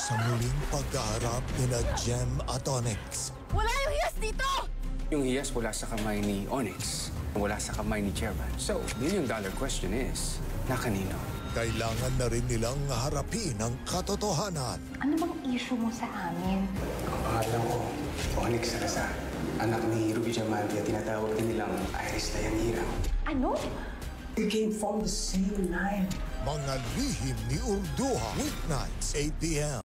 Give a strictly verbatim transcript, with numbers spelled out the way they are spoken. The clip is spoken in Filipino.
sa muling pagkaharap nila Jem at Onyx. Wala yung hiyas dito! Yung hiyas wala sa kamay ni Onyx, wala sa kamay ni Chairman. So, million dollar question is, na kanino? Kailangan na rin nilang harapin ang katotohanan. Ano bang issue mo sa amin? Ang pangalan ko, Onyx Salazar. Anak ni Ruby Diamante at tinatawag din nilang Iris Dayanira. Ano? We came from the same line. Mga lihim ni Urduha, weeknights, eight p m